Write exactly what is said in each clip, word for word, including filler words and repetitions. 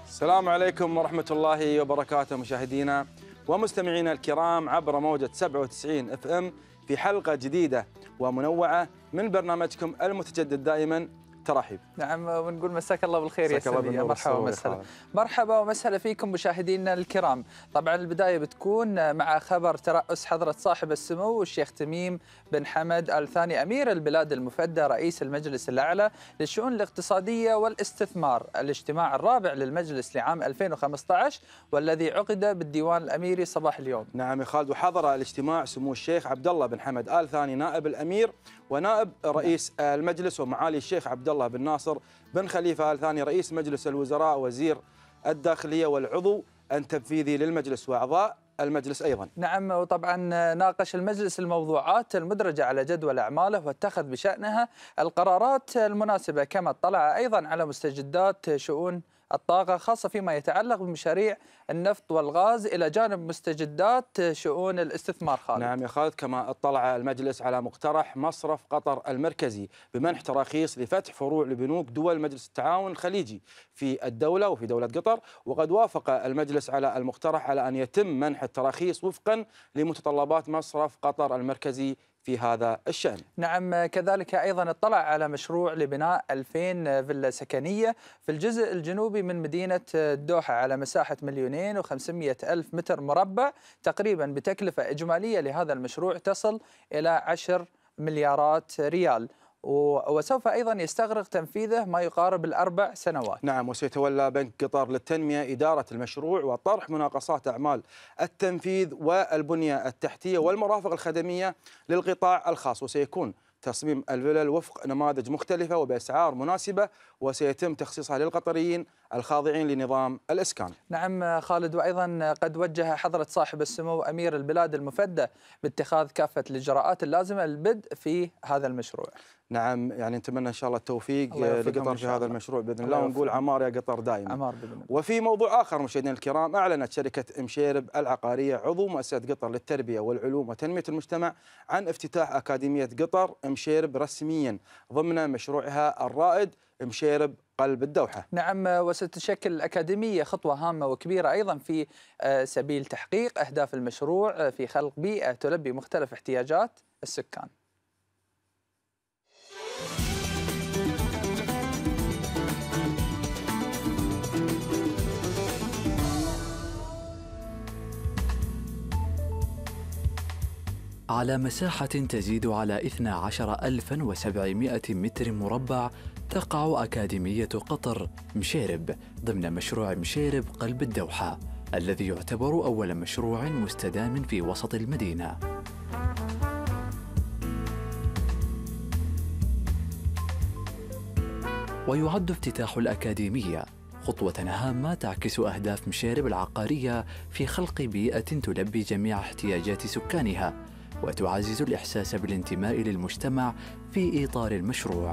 السلام عليكم ورحمة الله وبركاته مشاهدينا ومستمعينا الكرام عبر موجة سبعة وتسعين اف ام في حلقة جديدة ومنوعة من برنامجكم المتجدد دائما ترحيب. نعم، ونقول مساك الله بالخير يا سمية. مرحبا ومسهلا. مرحبا ومسهلا فيكم مشاهدينا الكرام. طبعا البداية بتكون مع خبر ترأس حضرة صاحب السمو الشيخ تميم بن حمد آل ثاني أمير البلاد المفدى رئيس المجلس الأعلى للشؤون الاقتصادية والاستثمار، الاجتماع الرابع للمجلس لعام ألفين وخمسة عشر والذي عقد بالديوان الأميري صباح اليوم. نعم يا خالد، وحضر الاجتماع سمو الشيخ عبد الله بن حمد آل ثاني نائب الأمير ونائب رئيس المجلس، ومعالي الشيخ عبد الله بن ناصر بن خليفة آل ثاني رئيس مجلس الوزراء وزير الداخلية والعضو التنفيذي للمجلس وأعضاء المجلس أيضا. نعم، وطبعا ناقش المجلس الموضوعات المدرجة على جدول أعماله واتخذ بشأنها القرارات المناسبة، كما اطلع أيضا على مستجدات شؤون الطاقة خاصة فيما يتعلق بمشاريع النفط والغاز إلى جانب مستجدات شؤون الاستثمار. خالد. نعم يا خالد، كما اطلع المجلس على مقترح مصرف قطر المركزي بمنح تراخيص لفتح فروع لبنوك دول مجلس التعاون الخليجي في الدولة وفي دولة قطر، وقد وافق المجلس على المقترح على أن يتم منح التراخيص وفقا لمتطلبات مصرف قطر المركزي في هذا الشأن. نعم، كذلك أيضا اطلع على مشروع لبناء ألفين فيلا سكنية في الجزء الجنوبي من مدينة الدوحة على مساحة مليونين وخمسمئة ألف متر مربع تقريبا، بتكلفة إجمالية لهذا المشروع تصل إلى عشر مليارات ريال، وسوف أيضا يستغرق تنفيذه ما يقارب الأربع سنوات. نعم، وسيتولى بنك قطر للتنمية إدارة المشروع وطرح مناقصات أعمال التنفيذ والبنية التحتية والمرافق الخدمية للقطاع الخاص، وسيكون تصميم الفلل وفق نماذج مختلفة وبأسعار مناسبة، وسيتم تخصيصها للقطريين الخاضعين لنظام الإسكان. نعم خالد، وأيضا قد وجه حضرة صاحب السمو أمير البلاد المفدى باتخاذ كافة الإجراءات اللازمة للبدء في هذا المشروع. نعم، يعني نتمنى إن شاء الله التوفيق لقطر في هذا المشروع بإذن الله، ونقول عمار يا قطر دائما. عمار بإذن الله. وفي موضوع آخر مشاهدينا الكرام، أعلنت شركة مشيرب العقارية عضو مؤسسة قطر للتربية والعلوم وتنمية المجتمع عن افتتاح أكاديمية قطر مشيرب رسميا ضمن مشروعها الرائد مشيرب قلب الدوحة. نعم، وستشكل الأكاديمية خطوة هامة وكبيرة أيضا في سبيل تحقيق أهداف المشروع في خلق بيئة تلبي مختلف احتياجات السكان. على مساحة تزيد على اثنتي عشرة ألفا وسبعمئة متر مربع تقع أكاديمية قطر مشيرب ضمن مشروع مشيرب قلب الدوحة، الذي يعتبر أول مشروع مستدام في وسط المدينة. ويعد افتتاح الأكاديمية خطوة هامة تعكس أهداف مشيرب العقارية في خلق بيئة تلبي جميع احتياجات سكانها وتعزز الإحساس بالانتماء للمجتمع في إطار المشروع.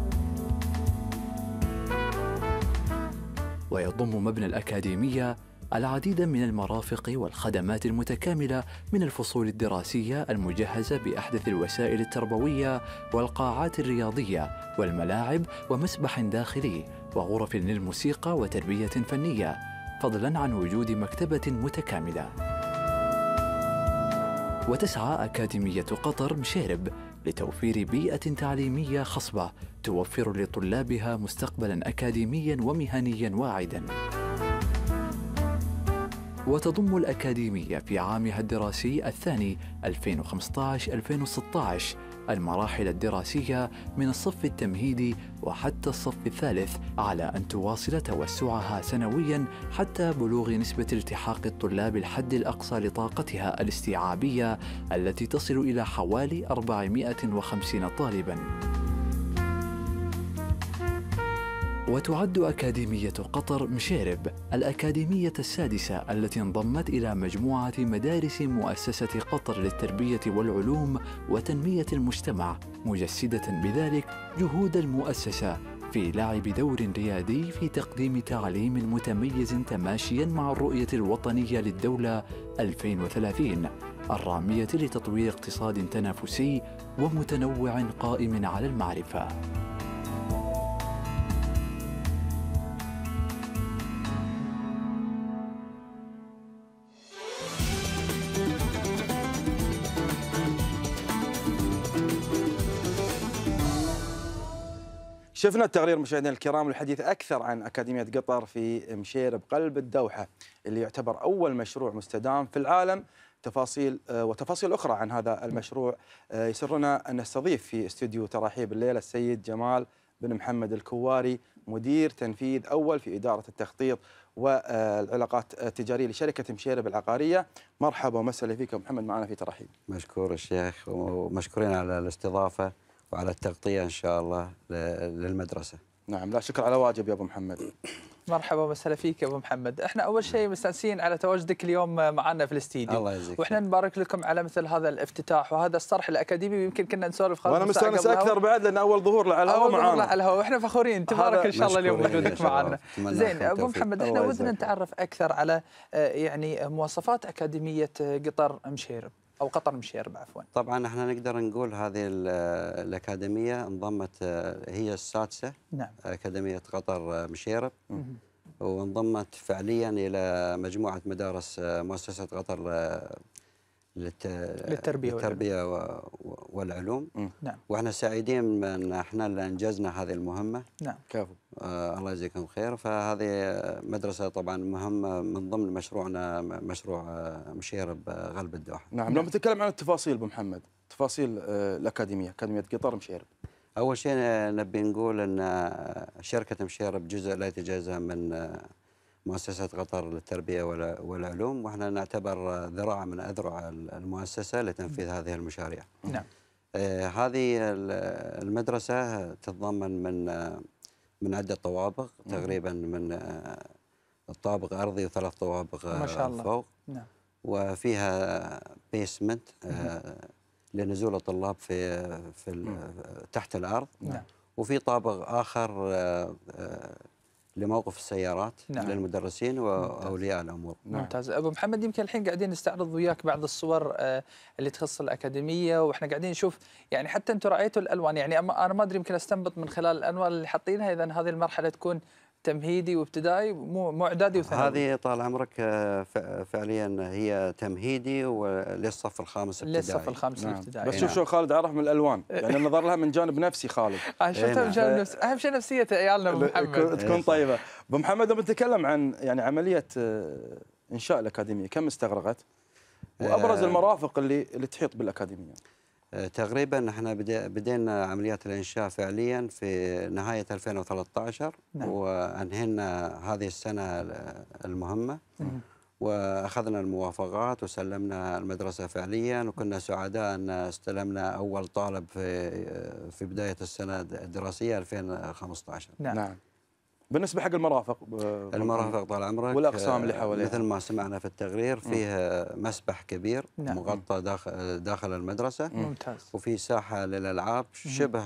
ويضم مبنى الأكاديمية العديد من المرافق والخدمات المتكاملة من الفصول الدراسية المجهزة بأحدث الوسائل التربوية والقاعات الرياضية والملاعب ومسبح داخلي وغرف للموسيقى وتربية فنية، فضلاً عن وجود مكتبة متكاملة. وتسعى أكاديمية قطر مشيرب لتوفير بيئة تعليمية خصبة توفر لطلابها مستقبلاً أكاديمياً ومهنياً واعداً. وتضم الأكاديمية في عامها الدراسي الثاني ألفين وخمسة عشر ألفين وستة عشر المراحل الدراسية من الصف التمهيدي وحتى الصف الثالث، على أن تواصل توسعها سنوياً حتى بلوغ نسبة التحاق الطلاب الحد الأقصى لطاقتها الاستيعابية التي تصل إلى حوالي أربعمئة وخمسين طالباً. وتعد أكاديمية قطر مشيرب الأكاديمية السادسة التي انضمت إلى مجموعة مدارس مؤسسة قطر للتربية والعلوم وتنمية المجتمع، مجسدة بذلك جهود المؤسسة في لعب دور ريادي في تقديم تعليم متميز تماشيا مع الرؤية الوطنية للدولة ألفين وثلاثين الرامية لتطوير اقتصاد تنافسي ومتنوع قائم على المعرفة. شفنا التقرير مشاهدينا الكرام للحديث أكثر عن أكاديمية قطر في مشيرب قلب الدوحة اللي يعتبر أول مشروع مستدام في العالم. تفاصيل وتفاصيل أخرى عن هذا المشروع يسرنا أن نستضيف في استوديو تراحيب الليلة السيد جمال بن محمد الكواري، مدير تنفيذ أول في إدارة التخطيط والعلاقات التجارية لشركة مشيرب العقارية. مرحبا ومسهلا فيك محمد معنا في تراحيب. مشكور الشيخ ومشكورين على الاستضافة وعلى التغطية إن شاء الله للمدرسة. نعم، لا شكر على واجب يا أبو محمد. مرحبا ومسهلا فيك يا ابو محمد. احنا اول شيء مستانسين على تواجدك اليوم معنا في الاستديو. الله يجزيك. واحنا نبارك لكم على مثل هذا الافتتاح وهذا الصرح الاكاديمي. يمكن كنا نسولف خالص وانا مستانس اكثر بعد لان اول ظهور على الهواء معنا. اول ظهور على الهواء واحنا فخورين. تبارك ان شاء الله اليوم وجودك معنا. زين ابو محمد، احنا ودنا نتعرف اكثر على يعني مواصفات اكاديميه قطر مشيرب او قطر مشيرب عفوا. طبعا احنا نقدر نقول هذه الاكاديميه انضمت، هي السادسه. نعم. اكاديميه قطر مشيرب وانضمت فعليا الى مجموعه مدارس مؤسسه قطر للت... للتربيه, للتربية والعلوم. نعم. واحنا سعيدين ان احنا اللي انجزنا هذه المهمه. نعم. كفو. آه الله يجزيكم خير. فهذه مدرسه طبعا مهمه من ضمن مشروعنا، مشروع مشيرب قلب الدوحه. نعم. لو نتكلم عن التفاصيل ابو محمد، تفاصيل الاكاديميه، اكاديميه قطر مشيرب. اول شيء نبي نقول ان شركه مشيرب جزء لا يتجزا من مؤسسة قطر للتربية والعلوم، واحنا نعتبر ذراع من أذرع المؤسسة لتنفيذ هذه المشاريع. نعم. آه هذه المدرسة تتضمن من آه من عدة طوابق، تقريبا من آه الطابق أرضي وثلاث طوابق آه ما شاء الله. فوق. نعم. وفيها بيسمنت آه لنزول الطلاب في في تحت الأرض. نعم. وفي طابق آخر آه آه لموقف السيارات. نعم. للمدرسين واولياء الامور. ممتاز. ابو محمد، يمكن الحين قاعدين نستعرض وياك بعض الصور اللي تخص الاكاديميه، واحنا قاعدين نشوف يعني حتى انتم رايتوا الالوان، يعني انا ما ادري يمكن استنبط من خلال الالوان اللي حاطينها اذا هذه المرحله تكون تمهيدي وابتدائي مو مو اعدادي وثانوي. هذه طال عمرك فعليا هي تمهيدي وللصف الخامس ابتدائي. للصف الخامس نعم. ابتدائي. بس شوف شو خالد عرف من الالوان، يعني النظر لها من جانب نفسي خالد. انا شفتها من جانب نفسي، اهم شيء نفسيه عيالنا ابو محمد تكون طيبه. ابو محمد لو بنتكلم عن يعني عمليه انشاء الاكاديميه كم استغرقت؟ وابرز المرافق اللي اللي تحيط بالاكاديميه. تقريبا احنا بدينا عمليات الانشاء فعليا في نهايه ألفين وثلاثة عشر. نعم. وانهينا هذه السنه المهمه. مم. واخذنا الموافقات وسلمنا المدرسه فعليا، وكنا سعداء ان استلمنا اول طالب في في بدايه السنه الدراسيه ألفين وخمسة عشر. نعم. نعم. بالنسبه حق المرافق، المرافق طال عمرك والاقسام اللي حواليها مثل ما سمعنا في التقرير، فيه مسبح كبير. نعم. مغطى داخل داخل المدرسه. ممتاز. وفي ساحه للالعاب شبه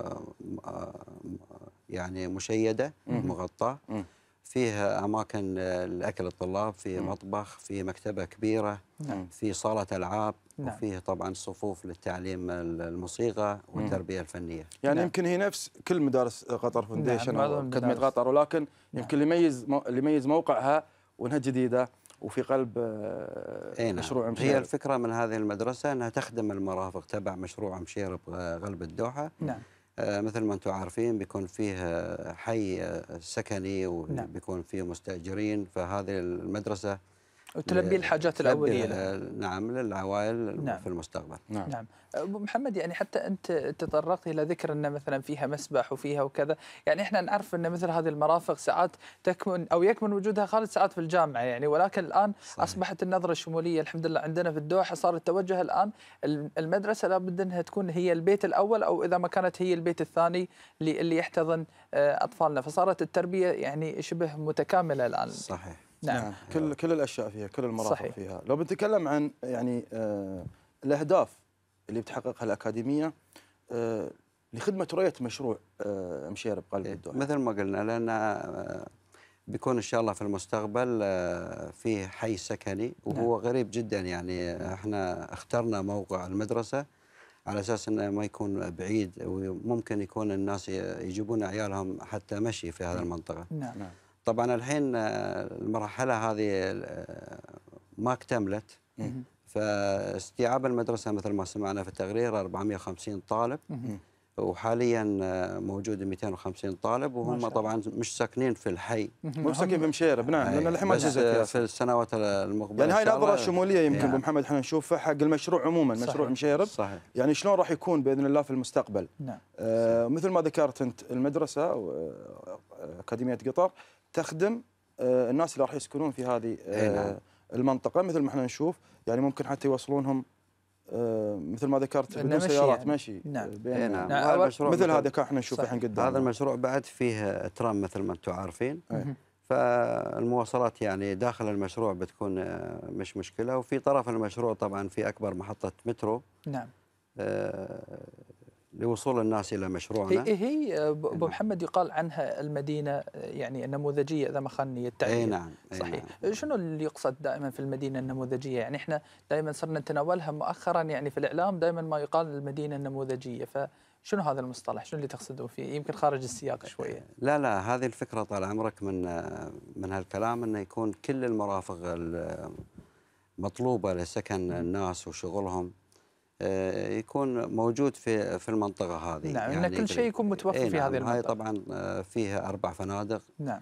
يعني مشيده مغطاه. فيه اماكن لاكل الطلاب، في مطبخ، في مكتبه كبيره. نعم. في صاله العاب. نعم. وفيه طبعا صفوف للتعليم الموسيقى والتربيه الفنيه. يعني نعم. يمكن هي نفس كل مدارس قطر فونديشن. نعم. او اكاديميه قطر، ولكن نعم. يمكن اللي يميز اللي يميز موقعها وانها جديده وفي قلب نعم. مشروع مشيرب. هي الفكره من هذه المدرسه انها تخدم المرافق تبع مشروع مشيرب قلب الدوحه. نعم. آه مثل ما انتم عارفين بيكون فيه حي سكني وبيكون فيه مستاجرين، فهذه المدرسه وتلبي الحاجات الاوليه. نعم للعوائل. نعم. في المستقبل. نعم. نعم. ابو محمد، يعني حتى انت تطرقت الى ذكر ان مثلا فيها مسبح وفيها وكذا، يعني احنا نعرف ان مثل هذه المرافق ساعات تكمن او يكمن وجودها خالد ساعات في الجامعه يعني، ولكن الان صحيح. اصبحت النظره الشموليه الحمد لله عندنا في الدوحه، صار التوجه الان المدرسه لابد انها تكون هي البيت الاول، او اذا ما كانت هي البيت الثاني اللي اللي يحتضن اطفالنا، فصارت التربيه يعني شبه متكامله الان. صحيح. نعم. نعم. كل كل الاشياء فيها، كل المرافق صحيح. فيها. لو بنتكلم عن يعني آه الاهداف اللي بتحققها الاكاديميه آه لخدمه رؤيه مشروع آه مشيرب قلب الدوحه. مثل ما قلنا لان آه بيكون ان شاء الله في المستقبل آه فيه حي سكني، وهو نعم. غريب جدا يعني. احنا اخترنا موقع المدرسه على اساس انه ما يكون بعيد، وممكن يكون الناس يجيبون عيالهم حتى مشي في هذه المنطقه. نعم. نعم. طبعا الحين المرحله هذه ما اكتملت، فاستيعاب المدرسه مثل ما سمعنا في التقرير أربعمئة وخمسين طالب. وحاليا موجود مئتين وخمسين طالب، وهم طبعا مش ساكنين في الحي، مش ساكنين في مشيرب. نعم، لان الحين ما جزت في السنوات المقبله. يعني هاي النظره الشموليه يمكن ابو محمد احنا نشوفها حق المشروع عموما. صحيح. مشروع مشيرب صحيح. يعني شلون راح يكون باذن الله في المستقبل. نعم. آه مثل ما ذكرت انت، المدرسه اكاديميه قطر تخدم آه الناس اللي راح يسكنون في هذه آه نعم. المنطقه، مثل ما احنا نشوف يعني ممكن حتى يوصلونهم آه مثل ما ذكرت بدون سيارات يعني. ماشي. نعم. بين نعم. نعم. مثل هذا كان احنا نشوفه الحين قدام. هذا المشروع بعد فيه ترام مثل ما انتم عارفين. أيه. فالمواصلات يعني داخل المشروع بتكون مش مشكله، وفي طرف المشروع طبعا في اكبر محطه مترو. نعم. آه لوصول الناس الى مشروعنا. هي هي ابو محمد يقال عنها المدينه يعني النموذجيه اذا ما خانني التعبير. اي نعم. صحيح. نعم. شنو اللي يقصد دائما في المدينه النموذجيه؟ يعني احنا دائما صرنا نتناولها مؤخرا يعني في الاعلام دائما ما يقال المدينه النموذجيه، فشنو هذا المصطلح؟ شنو اللي تقصدون فيه؟ يمكن خارج السياق شويه. لا لا، هذه الفكره طال عمرك من من هالكلام انه يكون كل المرافق المطلوبه لسكن الناس وشغلهم يكون موجود في في المنطقه هذه. نعم. يعني كل شيء يكون متوفر في نعم. هذه المنطقه. هاي طبعا فيها اربع فنادق. نعم.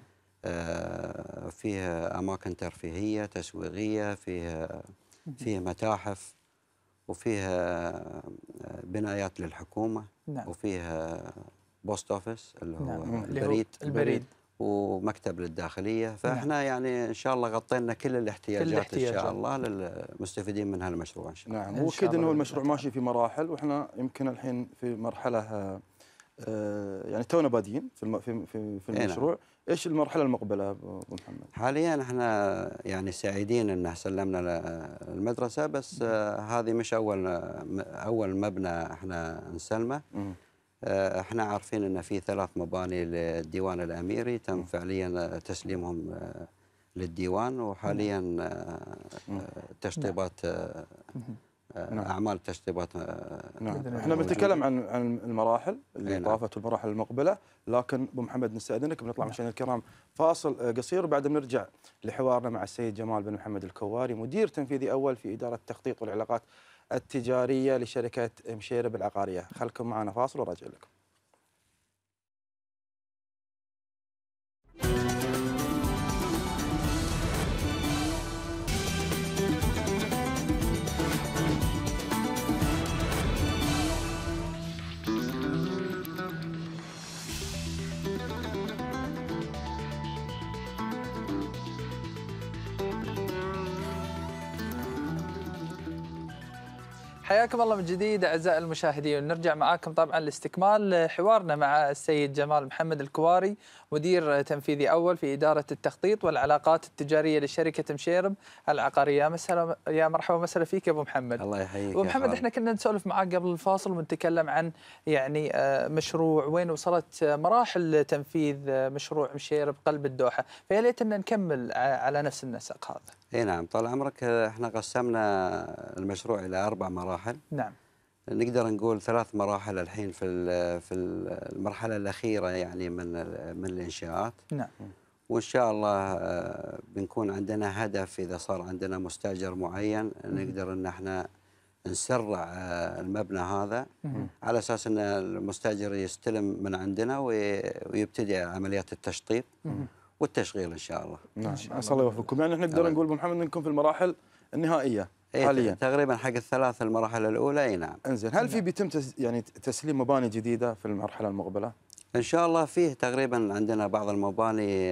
فيها اماكن ترفيهيه تسويقيه، فيها فيها متاحف، وفيها بنايات للحكومه. نعم. وفيها بوست اوفيس اللي هو نعم. البريد البريد ومكتب للداخليه. فاحنا نعم. يعني ان شاء الله غطينا كل الاحتياجات, كل الاحتياجات ان شاء الله للمستفيدين من هالمشروع ان شاء الله. نعم. واكيد انه المشروع ماشي في مراحل، واحنا يمكن الحين في مرحله آه يعني تونا بادين في في في, في المشروع. نعم. ايش المرحله المقبله ابو محمد؟ حاليا احنا يعني سعيدين ان سلمنا المدرسه، بس آه هذه مش اول اول مبنى احنا نسلمه. م. احنا عارفين ان في ثلاث مباني للديوان الاميري تم فعليا تسليمهم للديوان، وحاليا تشطيبات اعمال تشطيبات. نعم. احنا بنتكلم عن عن المراحل اللي طافت والمراحل المقبله، لكن ابو محمد نستاذنك بنطلع مشاهدينا الكرام فاصل قصير، وبعدها بنرجع لحوارنا مع السيد جمال بن محمد الكواري، مدير تنفيذي اول في اداره التخطيط والعلاقات التجارية لشركة مشيرب العقارية. خلكم معنا فاصل وراجع لكم. حياكم الله من جديد اعزائي المشاهدين، نرجع معاكم طبعا لاستكمال حوارنا مع السيد جمال محمد الكواري، مدير تنفيذي اول في اداره التخطيط والعلاقات التجاريه لشركه مشيرب العقاريه. مسهلا يا مرحبا ومسهلا فيك يا ابو محمد. الله يحييك ابو محمد. احنا كنا نسولف معاك قبل الفاصل ونتكلم عن يعني مشروع وين وصلت مراحل تنفيذ مشروع مشيرب قلب الدوحه، فيا ليت ان نكمل على نفس النسق هذا. اي نعم. طال عمرك احنا قسمنا المشروع الى اربع مراحل. نعم. نقدر نقول ثلاث مراحل الحين في في المرحله الاخيره يعني من من الانشاءات. نعم. وان شاء الله بنكون عندنا هدف اذا صار عندنا مستاجر معين نقدر ان احنا نسرع المبنى هذا على اساس ان المستاجر يستلم من عندنا ويبتدي عمليات التشطيب والتشغيل ان شاء الله. نعم. عسى الله يوفقكم. يعني نقدر نقول ابو محمد انكم في المراحل النهائيه حاليا تقريبا حق الثلاث المراحل الاولى. اي نعم. انزين، هل في بيتم تس يعني تسليم مباني جديده في المرحله المقبله؟ ان شاء الله فيه تقريبا عندنا بعض المباني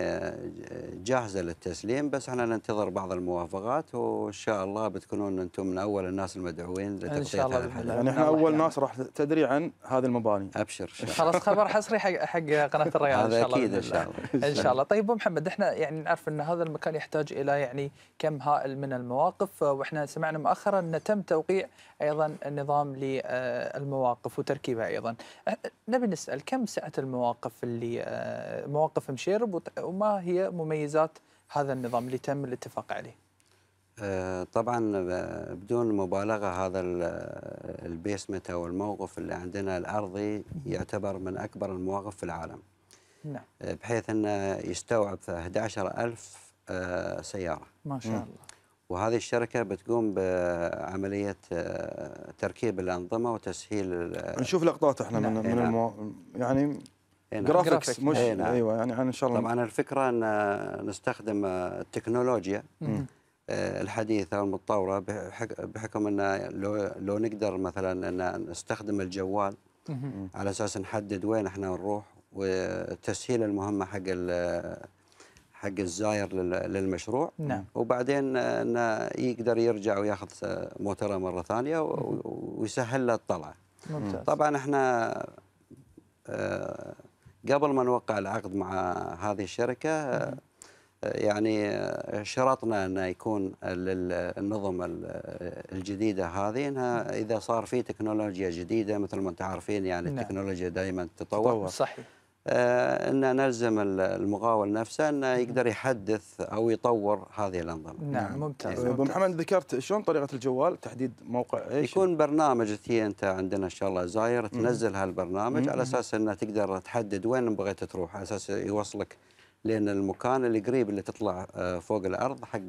جاهزه للتسليم، بس احنا ننتظر بعض الموافقات، وان شاء الله بتكونون انتم من اول الناس المدعوين لتغطيه هذا الحدث. يعني احنا اول ناس راح تدري عن هذه المباني. ابشر. خلاص خبر حصري حق حق قناه الريان ان شاء الله. اكيد ان شاء الله. ان شاء الله. طيب ابو محمد، احنا يعني نعرف ان هذا المكان يحتاج الى يعني كم هائل من المواقف، واحنا سمعنا مؤخرا ان تم توقيع ايضا النظام للمواقف وتركيبها ايضا. نبي نسال كم سعه المواقف اللي مواقف مشيرب، وما هي مميزات هذا النظام اللي تم الاتفاق عليه؟ طبعا بدون مبالغه هذا البيسمنت او الموقف اللي عندنا الارضي يعتبر من اكبر المواقف في العالم. نعم. بحيث انه يستوعب أحد عشر ألف سياره. ما شاء الله. وهذه الشركة بتقوم بعملية تركيب الأنظمة وتسهيل. نشوف لقطات احنا من من المو... يعني جرافيكس مش ايوه يعني ان شاء الله. طبعا الفكرة ان نستخدم التكنولوجيا الحديثة والمتطورة بحكم ان لو لو نقدر مثلا ان نستخدم الجوال على اساس نحدد وين احنا نروح، وتسهيل المهمة حق حق الزاير للمشروع. نعم. وبعدين انه يقدر يرجع وياخذ موتره مره ثانيه ويسهل له الطلعه. ممتاز. طبعا احنا قبل ما نوقع العقد مع هذه الشركه يعني شرطنا انه يكون النظم الجديده هذه انها اذا صار في تكنولوجيا جديده مثل ما انتم عارفين يعني. نعم. التكنولوجيا دائما تتطور. صحيح. آه ان نلزم المقاول نفسه انه يقدر يحدث او يطور هذه الانظمه. نعم. ممتاز. ابو محمد ذكرت شلون طريقه الجوال تحديد موقع ايش؟ يكون برنامج تي انت عندنا ان شاء الله زاير تنزل هالبرنامج مم. على اساس انه تقدر تحدد وين بغيت تروح، على اساس يوصلك لان المكان اللي قريب اللي تطلع فوق الارض حق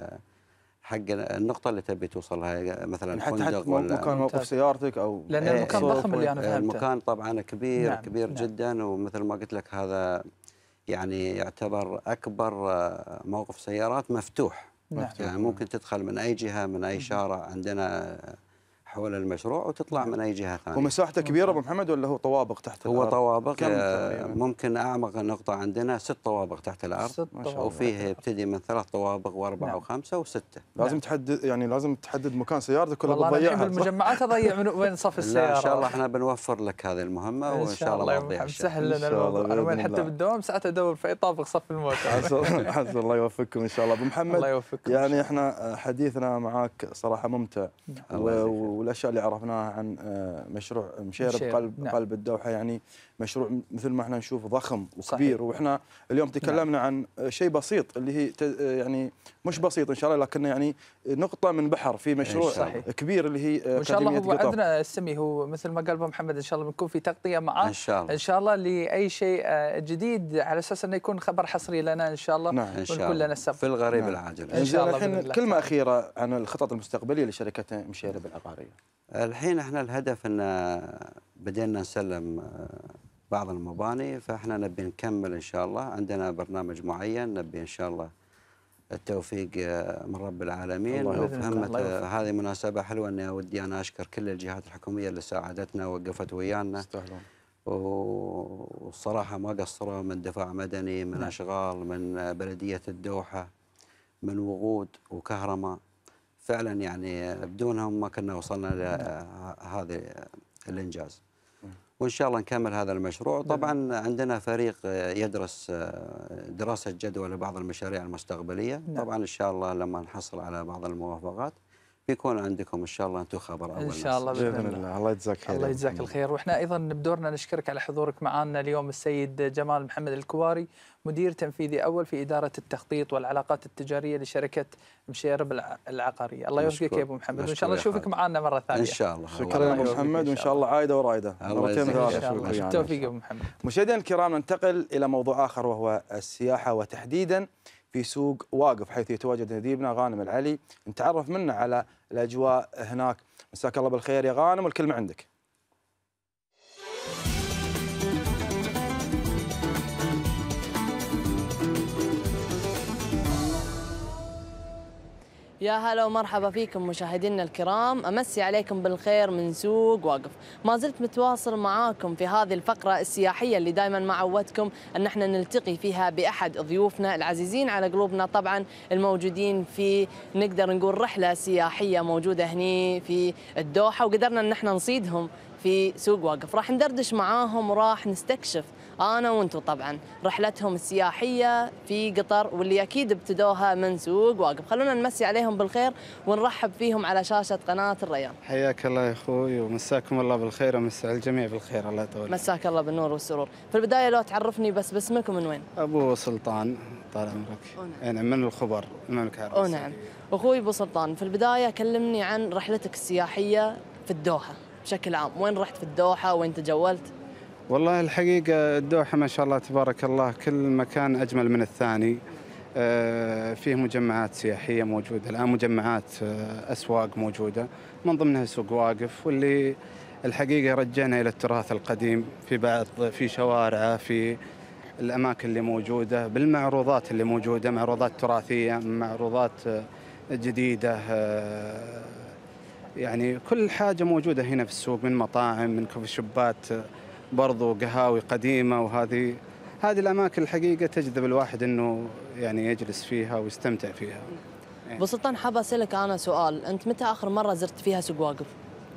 حق النقطة اللي تبي توصلها، مثلا حتى فندق حتى ولا مكان موقف سيارتك او لأن المكان ضخم اللي انا فهمته. المكان طبعا كبير. نعم. كبير. نعم. جدا، ومثل ما قلت لك هذا يعني يعتبر اكبر موقف سيارات مفتوح. نعم. يعني ممكن تدخل من اي جهة من اي شارع عندنا حول المشروع وتطلع من اي جهه ثانيه. ومساحته كبيره ابو محمد ولا هو طوابق تحت الارض؟ هو طوابق. ممكن اعمق نقطه عندنا ست طوابق تحت الارض. ست طوابق. وفيه يبتدي من ثلاث طوابق واربعه. نعم. وخمسه وسته. لازم نعم. تحدد يعني لازم تحدد مكان سيارتك ولا بتضيعها؟ بتضيعها؟ والله بالمجمعات اضيع من وين صف السياره. لا ان شاء الله احنا بنوفر لك هذه المهمه وان شاء الله ما تضيع. سهل لنا الموضوع. انا وين حتى بالدوام ساعات ادور في اي طابق صف الموت. عسى الله يوفقكم ان شاء الله. ابو محمد الله يوفقكم. يعني احنا حديثنا معك صراحه ممتع. والاشياء اللي عرفناها عن مشروع مشيرب قلب نعم. قلب الدوحه يعني مشروع مثل ما احنا نشوف ضخم وكبير. صحيح. واحنا اليوم تكلمنا نعم. عن شيء بسيط اللي هي يعني مش بسيط ان شاء الله، لكن يعني نقطه من بحر في مشروع صحيح. كبير اللي هي وان شاء الله. هو عندنا السمي هو مثل ما قال ابو محمد ان شاء الله بنكون في تغطيه معاه ان شاء الله ان شاء الله لاي شيء جديد على اساس انه يكون خبر حصري لنا ان شاء الله. نعم. ونكون لنا السبب في الغريب نعم. العاجل ان شاء الله. الحين كلمه اخيره عن الخطط المستقبليه لشركه مشيرب العقاريه. الحين احنا الهدف ان بدينا نسلم بعض المباني، فاحنا نبي نكمل ان شاء الله. عندنا برنامج معين نبي ان شاء الله التوفيق من رب العالمين. وفهمت هذه مناسبه حلوه اني ودي انا اشكر كل الجهات الحكوميه اللي ساعدتنا ووقفت ويانا. استاهلون. والصراحه ما قصروا من دفاع مدني، من اشغال، من بلديه الدوحه، من وقود وكهرباء. فعلا يعني بدونهم ما كنا وصلنا لهذا الانجاز. وان شاء الله نكمل هذا المشروع. طبعا عندنا فريق يدرس دراسه جدوى لبعض المشاريع المستقبليه. طبعا ان شاء الله لما نحصل على بعض الموافقات بيكون عندكم ان شاء الله انتم خبر اول ان شاء الله باذن الله. الله يجزاك خير. الله يجزاك الخير. واحنا ايضا بدورنا نشكرك على حضورك معنا اليوم السيد جمال محمد الكواري، مدير تنفيذي اول في اداره التخطيط والعلاقات التجاريه لشركه مشيرب العقاريه. الله يوفقك يا ابو محمد، وان شاء الله نشوفك معنا مره ثانيه ان شاء الله. شكرا يا ابو محمد، وان شاء الله عايده ورايده مرتين ثلاثه. بالتوفيق يا ابو محمد. مشاهدينا الكرام ننتقل الى موضوع اخر وهو السياحه، وتحديدا في سوق واقف حيث يتواجد نديبنا غانم العلي. نتعرف منه على الاجواء هناك. مساك الله بالخير يا غانم والكلمه عندك. يا هلا ومرحبا فيكم مشاهدينا الكرام، امسي عليكم بالخير من سوق واقف. ما زلت متواصل معاكم في هذه الفقره السياحيه اللي دائما ما عودتكم ان احنا نلتقي فيها باحد ضيوفنا العزيزين على قلوبنا، طبعا الموجودين في نقدر نقول رحله سياحيه موجوده هني في الدوحه، وقدرنا ان احنا نصيدهم في سوق واقف. راح ندردش معاهم وراح نستكشف انا وانتم طبعا رحلتهم السياحيه في قطر، واللي اكيد ابتدوها من سوق واقف. خلونا نمسي عليهم بالخير ونرحب فيهم على شاشه قناه الريان. حياك الله يا اخوي ومساكم الله بالخير ومسا الجميع بالخير. الله يطول. مساك الله بالنور والسرور. في البدايه لو تعرفني بس باسمك ومن وين؟ ابو سلطان طال عمرك. نعم. نعم من الخبر المملكه العربيه السعوديه. نعم. اخوي ابو سلطان، في البدايه كلمني عن رحلتك السياحيه في الدوحه بشكل عام. وين رحت في الدوحه؟ وين تجولت؟ والله الحقيقة الدوحة ما شاء الله تبارك الله كل مكان أجمل من الثاني. فيه مجمعات سياحية موجودة الآن، مجمعات أسواق موجودة، من ضمنها سوق واقف، واللي الحقيقة رجعنا إلى التراث القديم في بعض في شوارعه، في الأماكن اللي موجودة، بالمعروضات اللي موجودة، معروضات تراثية، معروضات جديدة، يعني كل حاجة موجودة هنا في السوق، من مطاعم، من كوفي شوبات، برضو قهاوي قديمة. وهذه هذه الأماكن الحقيقة تجذب الواحد إنه يعني يجلس فيها ويستمتع فيها. أبو سلطان، حابة أسألك أنا سؤال، أنت متى آخر مرة زرت فيها سوق واقف؟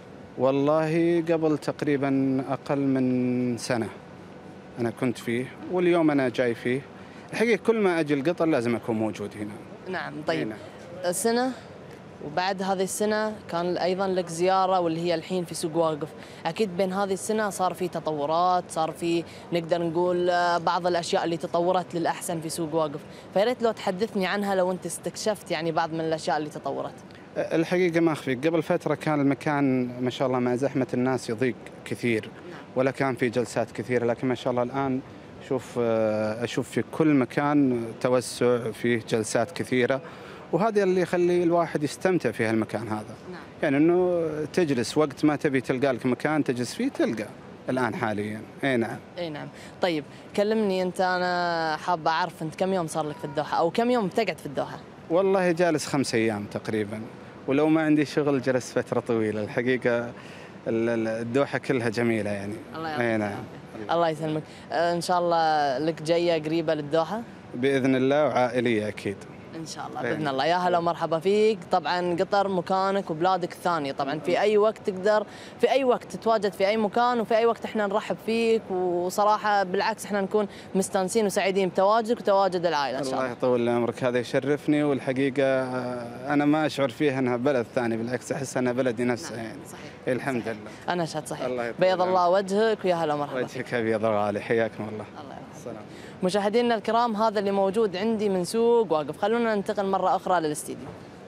والله قبل تقريبا أقل من سنة أنا كنت فيه، واليوم أنا جاي فيه. الحقيقة كل ما أجي القطر لازم أكون موجود هنا. نعم. طيب نعم. السنة وبعد هذه السنة كان أيضا لك زيارة واللي هي الحين في سوق واقف، أكيد بين هذه السنة صار في تطورات، صار في نقدر نقول بعض الأشياء اللي تطورت للأحسن في سوق واقف، فياريت لو تحدثني عنها لو أنت استكشفت يعني بعض من الأشياء اللي تطورت. الحقيقة ما أخفيك، قبل فترة كان المكان ما شاء الله مع زحمة الناس يضيق كثير، ولا كان في جلسات كثيرة، لكن ما شاء الله الآن شوف أشوف في كل مكان توسع، فيه جلسات كثيرة، وهذا اللي يخلي الواحد يستمتع في هالمكان هذا. نعم. يعني انه تجلس وقت ما تبي تلقى لك مكان تجلس فيه تلقى الان حاليا. اي نعم. اي نعم. طيب كلمني انت، انا حابه اعرف انت كم يوم صار لك في الدوحه او كم يوم تقعد في الدوحه؟ والله جالس خمس ايام تقريبا، ولو ما عندي شغل جلست فتره طويله. الحقيقه الدوحه كلها جميله يعني. الله يسلمك. اي نعم. الله يسلمك. ان شاء الله لك جايه قريبه للدوحه؟ باذن الله، وعائليه اكيد. ان شاء الله باذن الله. يا هلا ومرحبا فيك. طبعا قطر مكانك وبلادك الثانيه، طبعا في اي وقت تقدر في اي وقت تتواجد في اي مكان، وفي اي وقت احنا نرحب فيك، وصراحه بالعكس احنا نكون مستانسين وسعيدين بتواجدك وتواجد العائله ان شاء الله. الله يطول عمرك، هذا يشرفني، والحقيقه انا ما اشعر فيها انها بلد ثاني، بالعكس احس انها بلدي نفسها. نعم. يعني صحيح. الحمد صحيح. لله. انا اشهد صحيح. الله بيض الله وجهك، ويا هلا ومرحبا فيك. وجهك ابيض غالي، حياكم الله. الله السلام. مشاهدينا الكرام، هذا اللي موجود عندي من سوق واقف. خلونا ننتقل مرة أخرى للاستديو.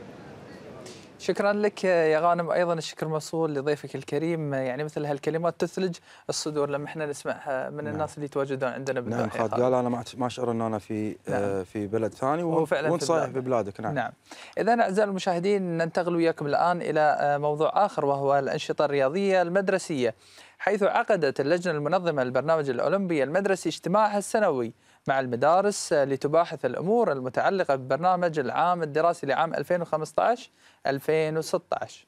شكرا لك يا غانم، أيضا الشكر موصول لضيفك الكريم. يعني مثل هالكلمات تثلج الصدور لما احنا نسمعها من نعم. الناس اللي يتواجدون عندنا بالدوحة. نعم خالد، قال أنا ما أشعر أن أنا في نعم. في بلد ثاني، وأنت صحيح في بلادك. نعم. نعم. إذا أعزائي المشاهدين، ننتقل وياكم الآن إلى موضوع آخر، وهو الأنشطة الرياضية المدرسية، حيث عقدت اللجنة المنظمة للبرنامج الأولمبي المدرسي اجتماعها السنوي مع المدارس لتباحث الأمور المتعلقة ببرنامج العام الدراسي لعام ألفين وخمسة عشر ألفين وستة عشر.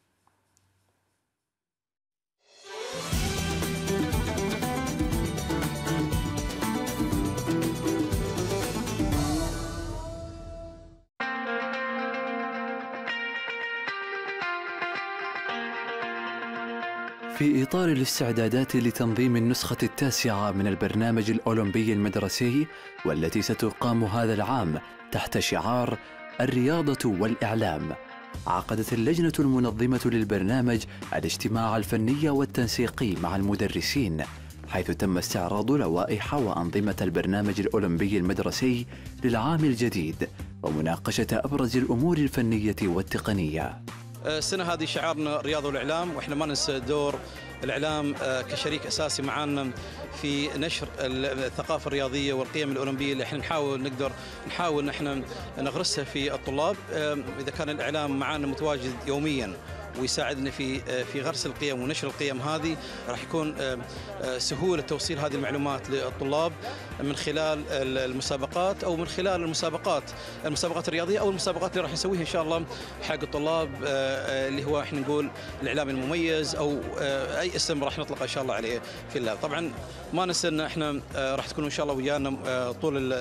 في إطار الاستعدادات لتنظيم النسخة التاسعة من البرنامج الأولمبي المدرسي، والتي ستقام هذا العام تحت شعار الرياضة والإعلام، عقدت اللجنة المنظمة للبرنامج الاجتماع الفني والتنسيقي مع المدرسين، حيث تم استعراض لوائح وأنظمة البرنامج الأولمبي المدرسي للعام الجديد، ومناقشة أبرز الأمور الفنية والتقنية. السنة هذه شعارنا الرياضة والإعلام، وإحنا ما ننسى دور الإعلام كشريك أساسي معنا في نشر الثقافة الرياضية والقيم الأولمبية اللي احنا نحاول نقدر نحاول نحن نغرسها في الطلاب. إذا كان الإعلام معنا متواجد يوميا ويساعدنا في في غرس القيم ونشر القيم هذه، راح يكون سهولة توصيل هذه المعلومات للطلاب من خلال المسابقات او من خلال المسابقات المسابقات الرياضيه او المسابقات اللي راح نسويها ان شاء الله حق الطلاب، اللي هو احنا نقول الاعلام المميز او اي اسم راح نطلق ان شاء الله عليه في الله. طبعا ما ننسى ان احنا راح تكونوا ان شاء الله ويانا طول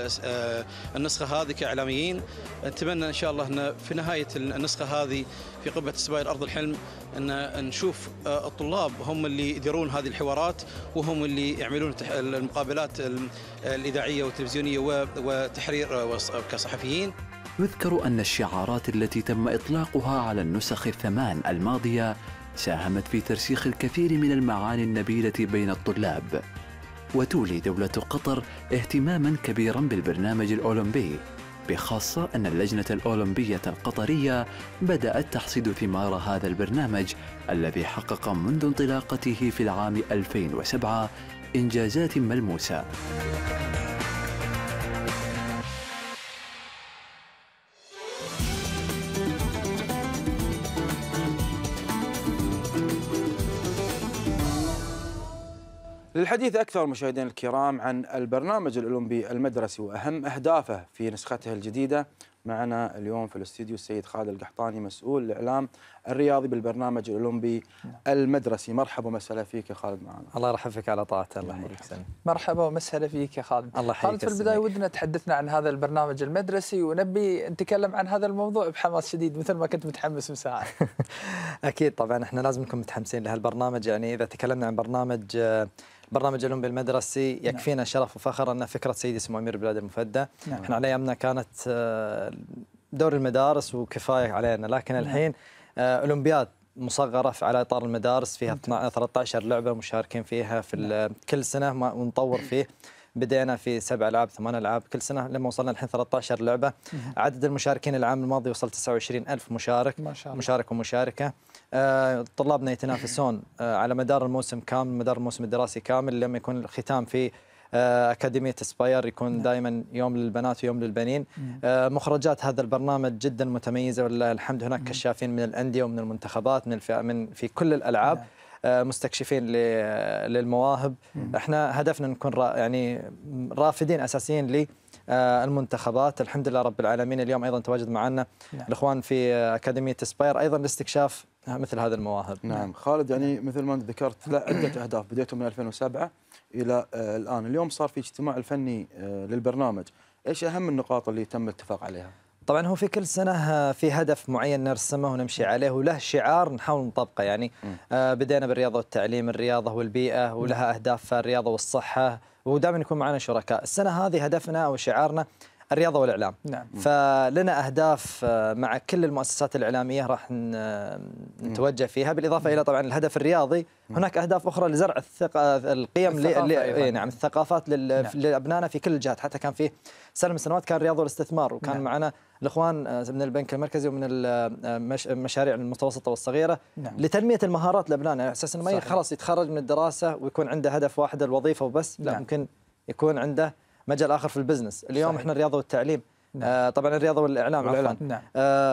النسخه هذه كاعلاميين. نتمنى ان شاء الله ان في نهايه النسخه هذه في قبة سبايل أرض الحلم أن نشوف الطلاب هم اللي يديرون هذه الحوارات، وهم اللي يعملون المقابلات الإذاعية والتلفزيونية وتحرير كصحفيين. يذكر أن الشعارات التي تم إطلاقها على النسخ الثمان الماضية ساهمت في ترسيخ الكثير من المعاني النبيلة بين الطلاب، وتولي دولة قطر اهتماما كبيرا بالبرنامج الأولمبي، بخاصة أن اللجنة الأولمبية القطرية بدأت تحصد ثمار هذا البرنامج الذي حقق منذ انطلاقته في العام ألفين وسبعة إنجازات ملموسة. للحديث أكثر مشاهدينا الكرام عن البرنامج الأولمبي المدرسي وأهم أهدافه في نسخته الجديدة، معنا اليوم في الاستديو السيد خالد القحطاني مسؤول الإعلام الرياضي بالبرنامج الأولمبي المدرسي. مرحبا ومسهلا فيك يا خالد معنا. الله يرحب فيك على طاعته. الله يحييك. مرحبا ومسهلا فيك يا خالد. الله يحييك. خالد، في البداية ودنا تحدثنا عن هذا البرنامج المدرسي، ونبي نتكلم عن هذا الموضوع بحماس شديد مثل ما كنت متحمس من ساعات. أكيد طبعا احنا لازم نكون متحمسين لهالبرنامج. يعني إذا تكلمنا عن برنامج برنامج الأولمبي المدرسي يكفينا نعم. شرف وفخر أن فكرة سيدي سمو أمير بلاد المفدى. نعم. احنا على أيامنا كانت دور المدارس وكفاية علينا، لكن نعم. الحين أولمبياد مصغرة على إطار المدارس فيها ثلاثة عشر لعبة مشاركين فيها في كل سنة ونطور فيه. بدينا في سبع ألعاب ثمان ألعاب كل سنة لما وصلنا الحين ثلاثة عشر لعبة. عدد المشاركين العام الماضي وصل تسعة وعشرين ألف مشارك ما شاء الله. مشارك ومشاركة. آه طلابنا يتنافسون آه على مدار الموسم كامل، مدار الموسم الدراسي كامل، لما يكون الختام في آه أكاديمية اسباير يكون دائما يوم للبنات ويوم للبنين. آه مخرجات هذا البرنامج جدا متميزة ولله الحمد. هناك كشافين من الأندية ومن المنتخبات من الفئة من في كل الألعاب، مستكشفين للمواهب. احنا هدفنا نكون يعني رافدين اساسيين للمنتخبات. الحمد لله رب العالمين. اليوم ايضا تواجد معنا نعم. الاخوان في اكاديميه اسباير ايضا لاستكشاف مثل هذه المواهب. نعم خالد، يعني مثل ما انت ذكرت عده اهداف بديتوا من ألفين وسبعة الى الان. اليوم صار في اجتماع الفني للبرنامج، ايش اهم النقاط اللي تم الاتفاق عليها؟ طبعا هو في كل سنة في هدف معين نرسمه ونمشي عليه وله شعار نحاول نطبقه. يعني آه بدينا بالرياضة والتعليم، الرياضة والبيئة، ولها أهداف الرياضة والصحة، ودائما يكون معنا شركاء. السنة هذه هدفنا أو شعارنا الرياضة والإعلام. نعم. فلنا أهداف مع كل المؤسسات الإعلامية راح نتوجه فيها، بالإضافة إلى طبعا الهدف الرياضي. هناك أهداف أخرى لزرع الثقة القيم ل... نعم الثقافات لل... نعم. لأبنائنا في كل الجهات. حتى كان في سنة من السنوات كان الرياضة والاستثمار، وكان نعم. معنا الإخوان من البنك المركزي ومن المشاريع المتوسطة والصغيرة نعم. لتنمية المهارات لأبنائنا، على أساس إنه ما خلاص يتخرج من الدراسة ويكون عنده هدف واحد الوظيفة وبس، لا نعم. ممكن يكون عنده مجال آخر في البزنس. اليوم صحيح. احنا الرياضة والتعليم نعم. آه طبعا الرياضة والإعلام, والإعلام. نعم.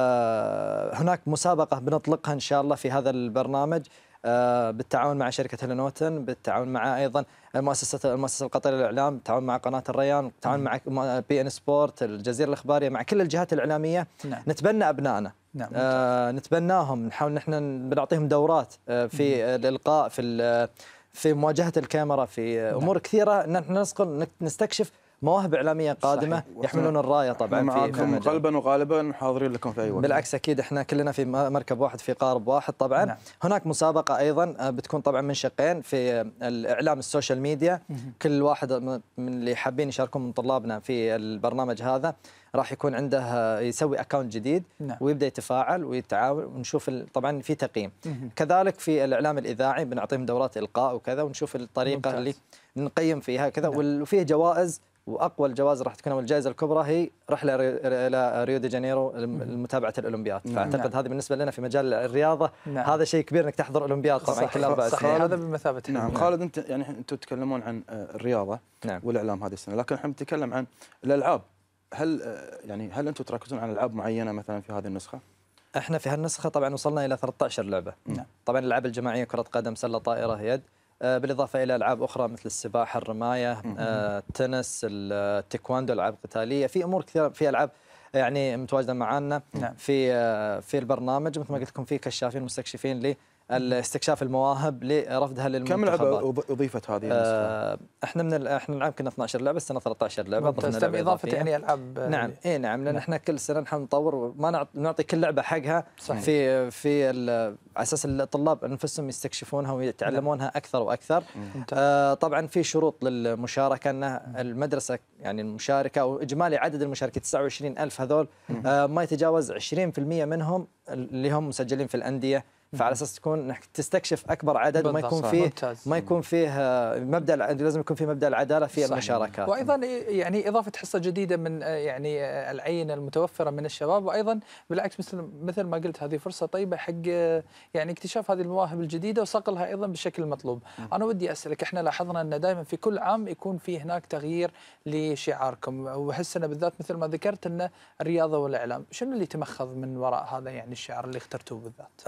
آه هناك مسابقة بنطلقها إن شاء الله في هذا البرنامج آه بالتعاون مع شركة هيلينوتن، بالتعاون مع أيضا المؤسسة المؤسسة القطرية للإعلام، بالتعاون مع قناة الريان، بالتعاون مع بي إن سبورت، الجزيرة الإخبارية، مع كل الجهات الإعلامية. نعم. نتبنى أبنائنا نعم. آه نتبناهم، نحاول نحن بنعطيهم دورات آه في الإلقاء، في في مواجهة الكاميرا، في أمور نعم. كثيرة نحن نسقل نستكشف مواهب إعلامية قادمة صحيح. يحملون الراية طبعا في في قلبا وغالبا حاضرين لكم في أي وقت. بالعكس أكيد احنا كلنا في مركب واحد في قارب واحد طبعا. نعم. هناك مسابقة أيضا بتكون طبعا من شقين في الإعلام السوشيال ميديا. مم. كل واحد من اللي حابين يشاركون من طلابنا في البرنامج هذا راح يكون عنده يسوي اكونت جديد. نعم. ويبدا يتفاعل ويتعاون ونشوف طبعا في تقييم. مم. كذلك في الاعلام الاذاعي بنعطيهم دورات القاء وكذا ونشوف الطريقه ممتاز. اللي نقيم فيها كذا. نعم. وفيه جوائز، واقوى الجوائز راح تكون الجائزه الكبرى هي رحله الى ريو دي جانيرو لمتابعه الاولمبياد. نعم. فاعتقد هذه بالنسبه لنا في مجال الرياضه نعم. هذا شيء كبير انك تحضر اولمبياد طبعا كل اربع سنين. هذا بمثابه نعم. خالد انت يعني انتم تتكلمون عن الرياضه نعم. والاعلام هذه السنه، لكن احنا نتكلم عن الالعاب. هل يعني هل انتم تركزون على العاب معينه مثلا في هذه النسخه؟ احنا في هالنسخه طبعا وصلنا الى ثلاثة عشر لعبه. نعم. طبعا الالعاب الجماعيه كره قدم، سله، طائره، يد، بالإضافة إلى ألعاب أخرى مثل السباحة، الرماية، التنس، التايكواندو، الألعاب القتالية. في أمور كثيرة، في ألعاب يعني متواجدة معنا نعم. في في البرنامج. مثل ما قلت لكم في كشافين مستكشفين لاستكشاف المواهب لرفضها للمنتخبات. كم لعبة أضيفت هذه النسخة؟ آه احنا من احنا نلعب كنا اثنتي عشرة لعبة، السنة ثلاثة عشر لعبة. ضفنا إضافة يعني ألعاب. نعم اي نعم، لأن نعم. احنا كل سنة نحاول نطور وما نعطي كل لعبة حقها. صحيح. في في على اساس الطلاب انفسهم يستكشفونها ويتعلمونها نعم. اكثر واكثر. آه طبعا في شروط للمشاركة، ان المدرسة يعني المشاركة واجمالي عدد المشاركين تسعة وعشرين ألف هذول آه ما يتجاوز عشرين بالمئة منهم اللي هم مسجلين في الأندية. فعلى اساس تكون تستكشف اكبر عدد وما يكون فيه ممتاز. ما يكون فيه مبدا، لازم يكون فيه مبدا العداله في صحيح. المشاركات. وايضا يعني اضافه حصه جديده من يعني العين المتوفره من الشباب، وايضا بالعكس مثل مثل ما قلت هذه فرصه طيبه حق يعني اكتشاف هذه المواهب الجديده وصقلها ايضا بالشكل المطلوب. م. انا ودي اسالك، احنا لاحظنا ان دائما في كل عام يكون في هناك تغيير لشعاركم، وهالسنه بالذات مثل ما ذكرت ان الرياضه والاعلام، شنو اللي تمخض من وراء هذا يعني الشعار اللي اخترتوه بالذات؟ آه طبعا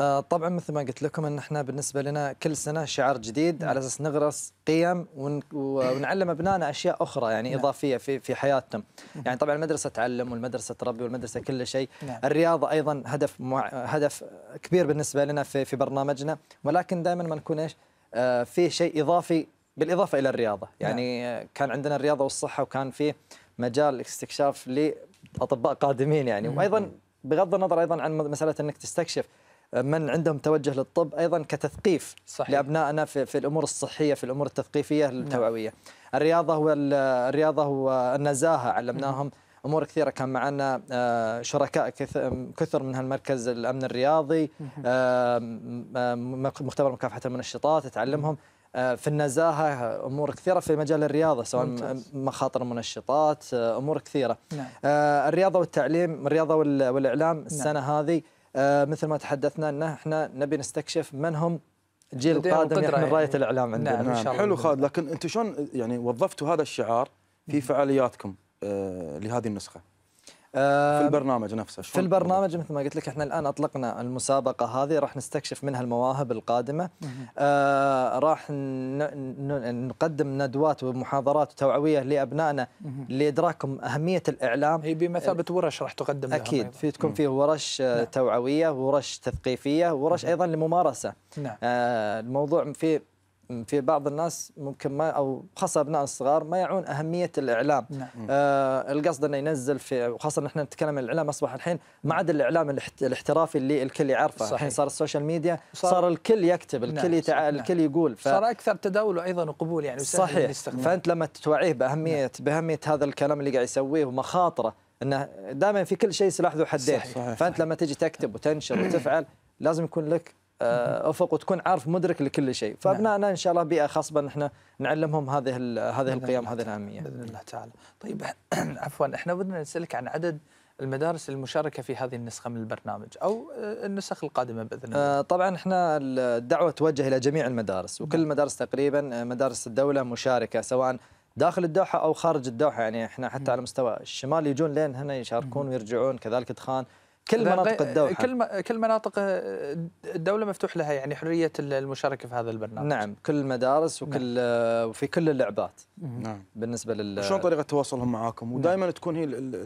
مثل ما قلت لكم ان احنا بالنسبه لنا كل سنه شعار جديد على اساس نغرس قيم ون... ونعلم ابنائنا اشياء اخرى يعني اضافيه في في حياتهم. يعني طبعا المدرسه تعلم والمدرسه تربي والمدرسه كل شيء. الرياضه ايضا هدف مع... هدف كبير بالنسبه لنا في في برنامجنا، ولكن دائما ما نكون ايش آه في شيء اضافي بالاضافه الى الرياضه. يعني آه كان عندنا الرياضه والصحه وكان في مجال استكشاف لاطباء قادمين يعني. وايضا بغض النظر ايضا عن مساله انك تستكشف من عندهم توجه للطب، ايضا كتثقيف صحيح. لابنائنا في, في الامور الصحيه، في الامور التثقيفيه التوعويه. الرياضه والرياضه والنزاهه علمناهم امور كثيره. كان معنا شركاء كثر من هالمركز الامن الرياضي، مختبر مكافحه المنشطات تعلمهم في النزاهه امور كثيره في مجال الرياضه، سواء ممتاز. مخاطر المنشطات، امور كثيره. نعم. الرياضه والتعليم، الرياضه والاعلام السنه نعم. هذه آه مثل ما تحدثنا ان احنا نبي نستكشف من هم الجيل القادم يحمل رايه يعني. الاعلام عندنا. نعم. إن شاء الله. حلو خالد، لكن انتم شلون يعني وظفتوا هذا الشعار في فعالياتكم آه لهذه النسخه؟ آه في البرنامج نفسه. في البرنامج مثل ما قلت لك احنا الان اطلقنا المسابقه هذه، راح نستكشف منها المواهب القادمه. آه راح نقدم ندوات ومحاضرات توعويه لابنائنا لادراكهم اهميه الاعلام. هي بمثابه ورش راح تقدم لهم. اكيد في تكون فيه ورش نعم. توعويه، ورش تثقيفيه، ورش ايضا لممارسه. نعم. آه الموضوع فيه في بعض الناس ممكن ما او خاصه ابناء الصغار ما يعون اهميه الاعلام. نعم. آه القصد انه ينزل في، وخاصه نحن نتكلم عن الاعلام اصبح الحين ما عاد الاعلام الاحترافي اللي الكل يعرفه، الحين صار السوشيال ميديا، صار, صار الكل يكتب، الكل نعم. يتع... نعم. الكل يقول، ف... صار اكثر تداول وايضا وقبول يعني. صحيح. فانت لما توعيه باهميه نعم. باهميه هذا الكلام اللي قاعد يسويه ومخاطره، انه دائما في كل شيء سلاح ذو حدين. فانت صحيح. لما تجي تكتب وتنشر وتفعل لازم يكون لك افق وتكون عارف مدرك لكل شيء. فابنائنا ان شاء الله بيئه خصبه نحن نعلمهم هذه هذه القيم، هذه الاهميه باذن الله تعالى. طيب عفوا احنا بدنا نسالك عن عدد المدارس المشاركه في هذه النسخه من البرنامج او النسخ القادمه باذن الله. آه طبعا احنا الدعوه توجه الى جميع المدارس، وكل المدارس تقريبا مدارس الدوله مشاركه سواء داخل الدوحه او خارج الدوحه. يعني احنا حتى على مستوى الشمال يجون لين هنا يشاركون ويرجعون، كذلك دخان، كل مناطق الدوحة، كل كل مناطق الدولة مفتوح لها يعني حرية المشاركة في هذا البرنامج. نعم كل المدارس وكل نعم. وفي كل اللعبات. نعم. بالنسبة لل شلون طريقة تواصلهم معاكم؟ ودائما نعم. تكون هي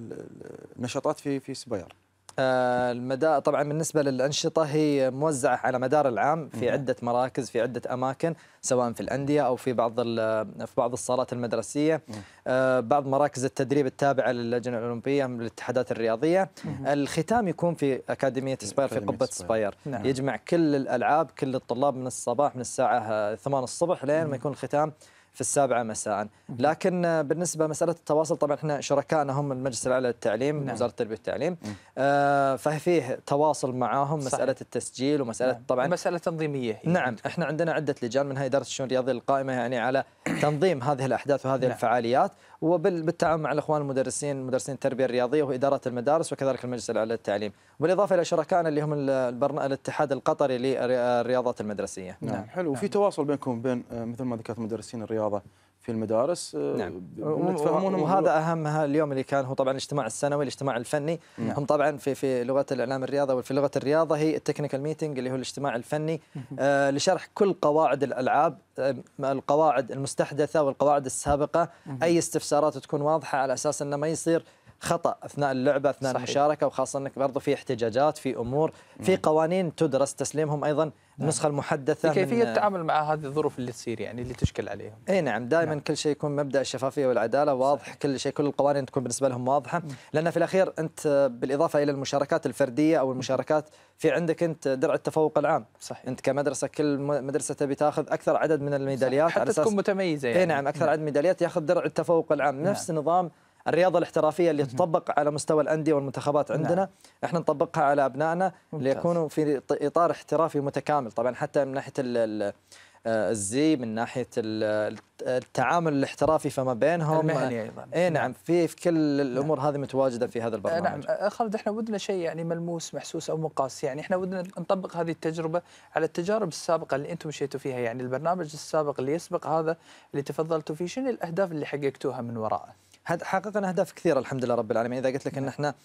النشاطات في في سبيار. آه المدا طبعا بالنسبه للانشطه هي موزعه على مدار العام في عده مراكز في عده اماكن، سواء في الانديه او في بعض في بعض الصالات المدرسيه، آه بعض مراكز التدريب التابعه للجنه الاولمبيه من الاتحادات الرياضيه. الختام يكون في اكاديميه سباير في قبه سباير. نعم. يجمع كل الالعاب، كل الطلاب من الصباح من الساعه ثمانية الصبح لين ما يكون الختام في السابعة مساء. لكن بالنسبة مسألة التواصل طبعا احنا شركائنا هم المجلس الأعلى للتعليم، نعم. وزارة التربية والتعليم، آه ففيه تواصل معاهم، صحيح. مسألة التسجيل ومسألة نعم. طبعا مسألة تنظيمية. نعم احنا عندنا عدة لجان، منها إدارة الشؤون الرياضية القائمة يعني على تنظيم هذه الأحداث وهذه نعم. الفعاليات، وبالتعاون مع الإخوان المدرسين مدرسين التربية الرياضية وإدارات المدارس وكذلك المجلس الأعلى للتعليم، بالإضافة إلى شركائنا اللي هم البرنا... الاتحاد القطري للرياضات المدرسية. نعم, نعم. حلو. وفي نعم. تواصل بينكم بين مثل ما ذكرت مدرسين الرياضة في المدارس. نعم. وهذا اهمها اليوم اللي كان هو طبعا الاجتماع السنوي، الاجتماع الفني. نعم. هم طبعا في في لغه الاعلام الرياضه وفي لغه الرياضه هي التكنيكال ميتنج اللي هو الاجتماع الفني آه لشرح كل قواعد الالعاب، آه القواعد المستحدثه والقواعد السابقه، اي استفسارات تكون واضحه على اساس انه ما يصير خطأ أثناء اللعبة أثناء صحيح. المشاركة، وخاصة أنك برضو في احتجاجات، في أمور، في قوانين تدرس تسليمهم أيضا النسخة المحدثة، كيفية التعامل مع هذه الظروف اللي تصير يعني اللي تشكل عليهم. اي نعم دائما نعم. كل شيء يكون مبدأ الشفافية والعدالة واضح، صحيح. كل شيء كل القوانين تكون بالنسبة لهم واضحة، لأن في الأخير أنت بالإضافة إلى المشاركات الفردية أو المشاركات في عندك أنت درع التفوق العام، صحيح. أنت كمدرسة كل مدرسة تبي تاخذ أكثر عدد من الميداليات حتى تكون متميزة يعني. اي نعم أكثر نعم. عدد ميداليات ياخذ درع التفوق العام. نعم. نفس نظام الرياضة الاحترافية اللي تطبق على مستوى الأندية والمنتخبات عندنا، نعم. احنا نطبقها على أبنائنا ليكونوا في إطار احترافي متكامل، طبعا حتى من ناحية الزي، من ناحية التعامل الاحترافي فما بينهم، المهني أيضا. اي نعم في في كل الأمور نعم. هذه متواجدة في هذا البرنامج. نعم خالد، احنا ودنا شيء يعني ملموس محسوس أو مقاس، يعني احنا ودنا نطبق هذه التجربة على التجارب السابقة اللي أنتم مشيتوا فيها، يعني البرنامج السابق اللي يسبق هذا اللي تفضلتوا فيه، شنو الأهداف اللي حققتوها من وراءه؟ حققنا اهداف كثيره الحمد لله رب العالمين. اذا قلت لك ان احنا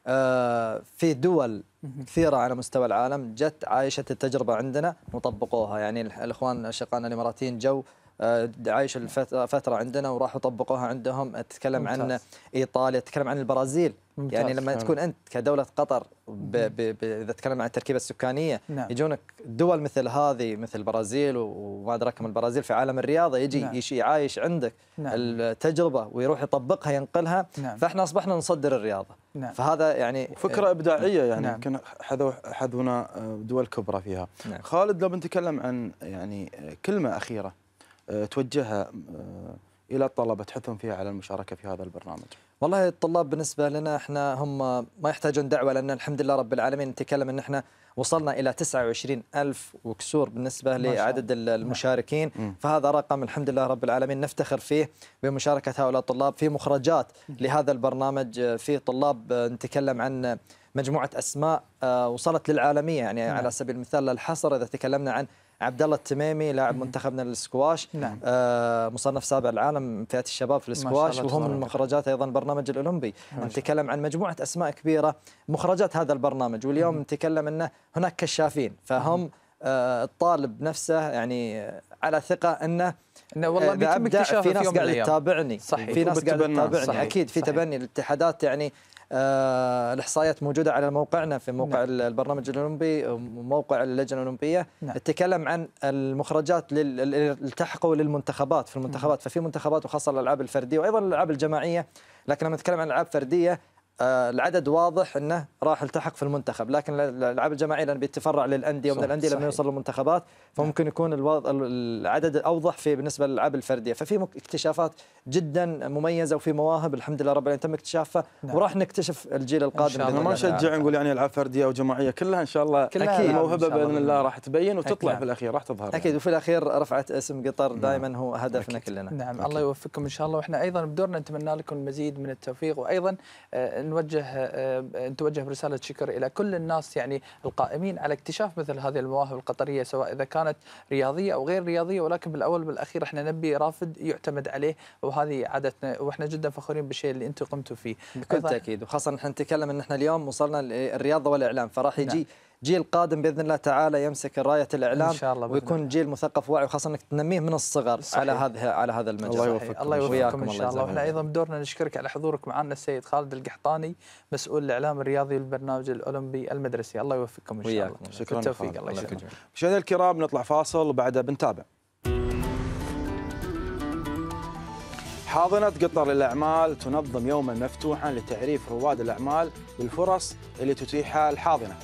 في دول كثيره على مستوى العالم جت عايشه التجربه عندنا وطبقوها، يعني الاخوان اشقائنا الاماراتيين جو عايش الفتره عندنا وراحوا طبقوها عندهم. اتكلم ممتاز. عن ايطاليا، اتكلم عن البرازيل. ممتاز. يعني لما فعلا. تكون انت كدوله قطر ب ب ب اذا تتكلم عن التركيبه السكانيه، نعم. يجونك دول مثل هذه مثل البرازيل وما ادراكم البرازيل في عالم الرياضه، يجي نعم. يشي عايش عندك نعم. التجربه ويروح يطبقها ينقلها. نعم. فاحنا اصبحنا نصدر الرياضه. نعم. فهذا يعني فكره ابداعيه يعني يمكن نعم. حذونا دول كبرى فيها. نعم. خالد لو بنتكلم عن يعني كلمه اخيره توجهها الى الطلبه تحثهم فيها على المشاركه في هذا البرنامج. والله الطلاب بالنسبه لنا احنا هم ما يحتاجون دعوه، لان الحمد لله رب العالمين نتكلم ان احنا وصلنا الى تسعة وعشرين ألف وكسور بالنسبه لعدد المشاركين. م. فهذا رقم الحمد لله رب العالمين نفتخر فيه بمشاركه هؤلاء الطلاب في مخرجات لهذا البرنامج. في طلاب نتكلم عن مجموعه اسماء وصلت للعالميه، يعني نعم. على سبيل المثال الحصر اذا تكلمنا عن عبد الله التميمي لاعب منتخبنا للسكواش، نعم. آه مصنف سابع العالم فئات الشباب في السكواش، وهو من مخرجات ايضا البرنامج الاولمبي. نتكلم عن مجموعه اسماء كبيره مخرجات هذا البرنامج، واليوم نتكلم انه هناك كشافين، فهم آه الطالب نفسه يعني على ثقه انه انه والله بيتم اكتشافه في ناس قاعده تتابعني، في ناس قاعده تتابعني اكيد في صحيح. تبني الاتحادات يعني آه الاحصائيات موجوده على موقعنا في موقع نعم. البرنامج الاولمبي وموقع اللجنه الاولمبيه. نعم. نتكلم عن المخرجات اللي التحقوا للمنتخبات في المنتخبات. ففي منتخبات وخاصه الالعاب الفرديه وايضا الالعاب الجماعيه، لكن لما نتكلم عن الالعاب الفرديه آه العدد واضح انه راح التحق في المنتخب، لكن الالعاب الجماعيه لان بيتفرع للانديه ومن الانديه لما يوصل للمنتخبات فممكن يكون الوضع العدد اوضح في بالنسبه للالعاب الفرديه. ففي اكتشافات جدا مميزه وفي مواهب الحمد لله رب العالمين تم اكتشافها. نعم. وراح نكتشف الجيل القادم. احنا ما نشجع نقول يعني العاب فرديه وجماعيه، كلها ان شاء الله اكيد موهبه باذن الله راح تبين وتطلع أكيد. في الاخير راح تظهر اكيد يعني. وفي الاخير رفعت اسم قطر دائما هو هدفنا أكيد. كلنا. نعم أكيد. الله يوفقكم ان شاء الله، واحنا ايضا بدورنا نتمنى لكم المزيد من التوفيق، وايضا نوجه نتوجه برساله شكر الى كل الناس يعني القائمين على اكتشاف مثل هذه المواهب القطريه، سواء اذا كانت رياضيه او غير رياضيه، ولكن بالاول والاخير احنا نبي رافد يعتمد عليه، وهذه عادتنا واحنا جدا فخورين بالشيء اللي انتم قمتوا فيه بكل تاكيد. وخاصه نحن نتكلم ان احنا اليوم وصلنا للرياضه والاعلام، فراح يجي نعم. جيل قادم باذن الله تعالى يمسك رايه الاعلام إن شاء الله ويكون جيل مثقف واعي، وخاصه انك تنميه من الصغر صحيح. على هذا على هذا المجال. الله يوفقكم الله يوفقكم ان شاء الله. واحنا ايضا بدورنا نشكرك على حضورك معنا السيد خالد القحطاني مسؤول الاعلام الرياضي للبرنامج الاولمبي المدرسي. الله يوفقكم ان شاء الله. شكرا بالتوفيق. الله يسلمك. مشاهدينا الكرام نطلع فاصل وبعدها بنتابع. حاضنة قطر للأعمال تنظم يوما مفتوحا لتعريف رواد الأعمال بالفرص اللي تتيحها الحاضنة.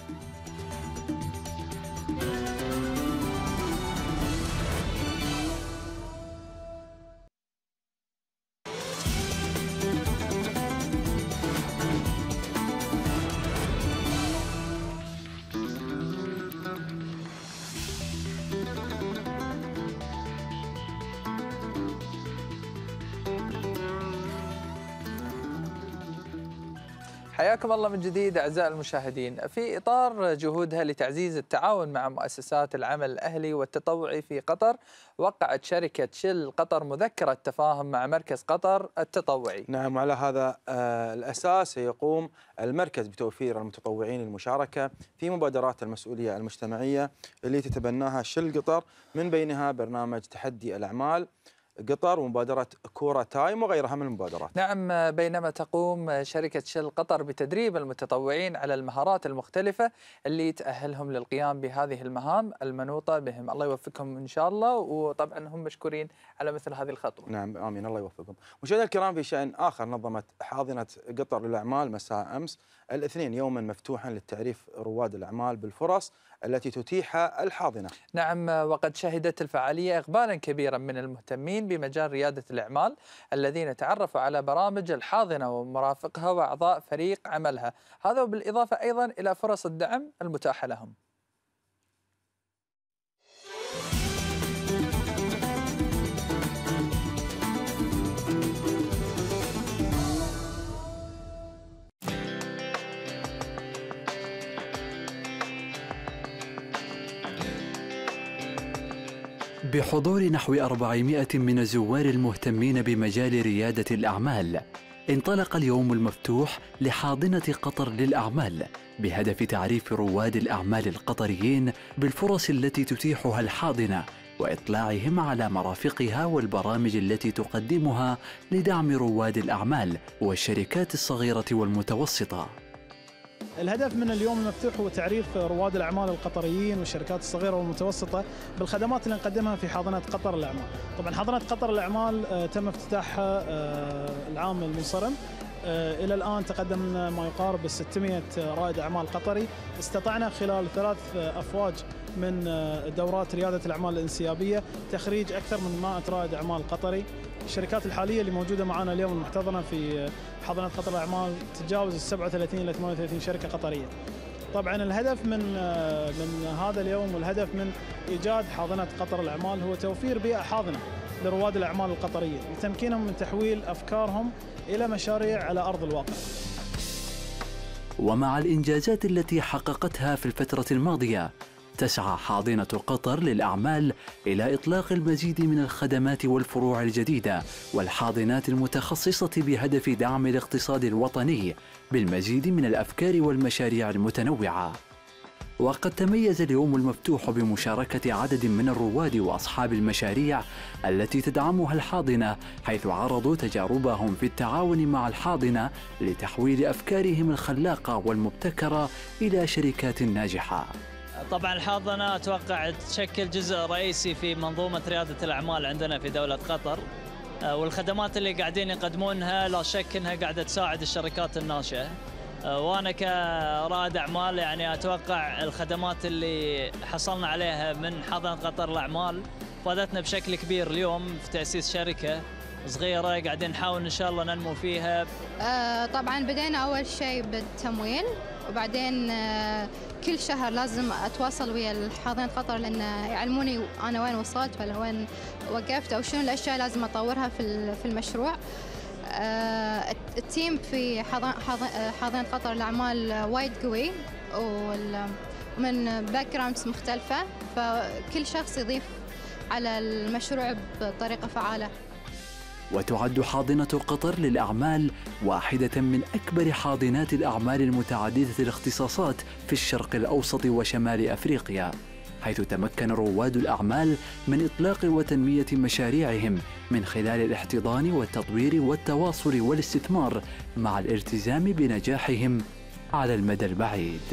حياكم الله من جديد أعزائي المشاهدين. في إطار جهودها لتعزيز التعاون مع مؤسسات العمل الأهلي والتطوعي في قطر، وقعت شركة شل قطر مذكرة تفاهم مع مركز قطر التطوعي. نعم، وعلى هذا الأساس يقوم المركز بتوفير المتطوعين المشاركة في مبادرات المسؤولية المجتمعية اللي تتبناها شل قطر، من بينها برنامج تحدي الأعمال قطر ومبادرة كورة تايم وغيرها من المبادرات. نعم، بينما تقوم شركة شل قطر بتدريب المتطوعين على المهارات المختلفة اللي تأهلهم للقيام بهذه المهام المنوطة بهم. الله يوفقهم إن شاء الله، وطبعا هم مشكورين على مثل هذه الخطوة. نعم آمين، الله يوفقهم. مشاهدينا الكرام، في شأن آخر، نظمت حاضنة قطر للأعمال مساء أمس الاثنين يوما مفتوحا للتعريف رواد الأعمال بالفرص التي تتيحها الحاضنة. نعم، وقد شهدت الفعالية إقبالا كبيرا من المهتمين بمجال ريادة الأعمال الذين تعرفوا على برامج الحاضنة ومرافقها وأعضاء فريق عملها، هذا وبالإضافة أيضا إلى فرص الدعم المتاحة لهم. بحضور نحو أربعمائة من الزوار المهتمين بمجال ريادة الأعمال، انطلق اليوم المفتوح لحاضنة قطر للأعمال بهدف تعريف رواد الأعمال القطريين بالفرص التي تتيحها الحاضنة وإطلاعهم على مرافقها والبرامج التي تقدمها لدعم رواد الأعمال والشركات الصغيرة والمتوسطة. الهدف من اليوم المفتوح هو تعريف رواد الأعمال القطريين والشركات الصغيرة والمتوسطة بالخدمات اللي نقدمها في حاضنة قطر للأعمال. طبعا حاضنة قطر للأعمال تم افتتاحها العام المنصرم. إلى الآن تقدمنا ما يقارب ستمئة رائد أعمال قطري. استطعنا خلال ثلاث أفواج من دورات ريادة الأعمال الانسيابية تخريج أكثر من مئة رائد أعمال قطري. الشركات الحالية اللي موجودة معنا اليوم المحتضنة في حاضنة قطر الأعمال تتجاوز السبعة وثلاثين إلى ثمانية وثلاثين شركة قطرية. طبعا الهدف من من هذا اليوم والهدف من إيجاد حاضنة قطر الأعمال هو توفير بيئة حاضنة لرواد الأعمال القطرية لتمكينهم من تحويل أفكارهم إلى مشاريع على أرض الواقع. ومع الإنجازات التي حققتها في الفترة الماضية، تسعى حاضنة قطر للأعمال إلى إطلاق المزيد من الخدمات والفروع الجديدة والحاضنات المتخصصة بهدف دعم الاقتصاد الوطني بالمزيد من الأفكار والمشاريع المتنوعة. وقد تميز اليوم المفتوح بمشاركة عدد من الرواد وأصحاب المشاريع التي تدعمها الحاضنة، حيث عرضوا تجاربهم في التعاون مع الحاضنة لتحويل أفكارهم الخلاقة والمبتكرة إلى شركات ناجحة. طبعا الحاضنة أتوقع تشكل جزء رئيسي في منظومة ريادة الأعمال عندنا في دولة قطر، والخدمات اللي قاعدين يقدمونها لا شك أنها قاعدة تساعد الشركات الناشئة. وأنا كرائد أعمال يعني أتوقع الخدمات اللي حصلنا عليها من حاضنة قطر الأعمال فادتنا بشكل كبير اليوم في تأسيس شركة صغيرة قاعدين نحاول إن شاء الله ننمو فيها. آه طبعا بدينا أول شيء بالتمويل، وبعدين آه كل شهر لازم أتواصل ويا حاضنة قطر لأن يعلموني أنا وين وصلت ولا وين وقفت أو شنو الأشياء لازم أطورها في في المشروع. آه التيم في حاضنة قطر الأعمال وايد قوي ومن باك جراوندز مختلفة، فكل شخص يضيف على المشروع بطريقة فعالة. وتعد حاضنة قطر للأعمال واحدة من أكبر حاضنات الأعمال المتعددة الاختصاصات في الشرق الأوسط وشمال أفريقيا، حيث تمكن رواد الأعمال من إطلاق وتنمية مشاريعهم من خلال الاحتضان والتطوير والتواصل والاستثمار مع الالتزام بنجاحهم على المدى البعيد.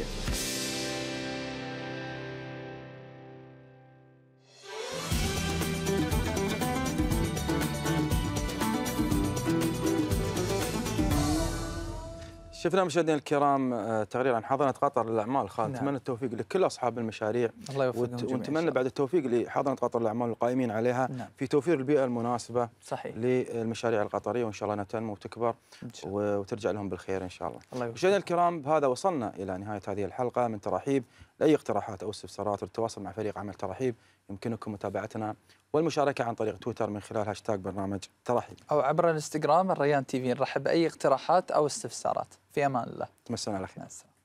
شفنا مشاهدينا الكرام تقرير عن حاضنة قطر للأعمال. خالد، نتمنى التوفيق لكل أصحاب المشاريع، الله يوفقهم جميعا، ونتمنى بعد التوفيق لحاضنة قطر للأعمال القائمين عليها نعم. في توفير البيئة المناسبة صحيح. للمشاريع القطرية، وإن شاء الله تنمو وتكبر وترجع لهم بالخير إن شاء الله. الله مشاهدينا الكرام، بهذا وصلنا إلى نهاية هذه الحلقة من تراحيب. لأي اقتراحات أو استفسارات والتواصل مع فريق عمل تراحيب يمكنكم متابعتنا والمشاركة عن طريق تويتر من خلال هاشتاج برنامج تراحيب أو عبر الانستغرام الريان تي في. نرحب بأي اقتراحات أو استفسارات. في أمان الله. تمسونا على خير.